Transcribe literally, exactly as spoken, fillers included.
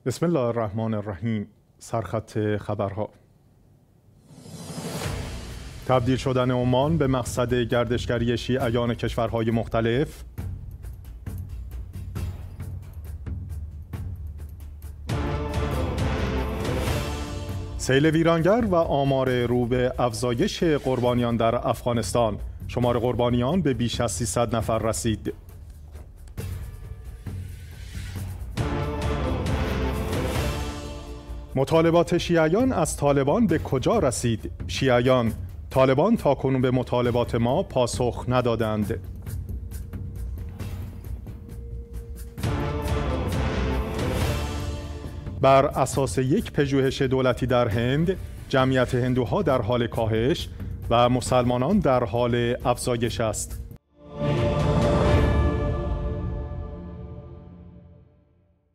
بسم الله الرحمن الرحیم. سرخط خبرها: تبدیل شدن عمان به مقصد گردشگری شیعیان کشورهای مختلف، سیل ویرانگر و آمار رو به افزایش قربانیان در افغانستان. شمار قربانیان به بیش از سیصد نفر رسید. مطالبات شیعیان از طالبان به کجا رسید؟ شیعیان: طالبان تاکنون به مطالبات ما پاسخ ندادند. بر اساس یک پژوهش دولتی در هند، جمعیت هندوها در حال کاهش و مسلمانان در حال افزایش است.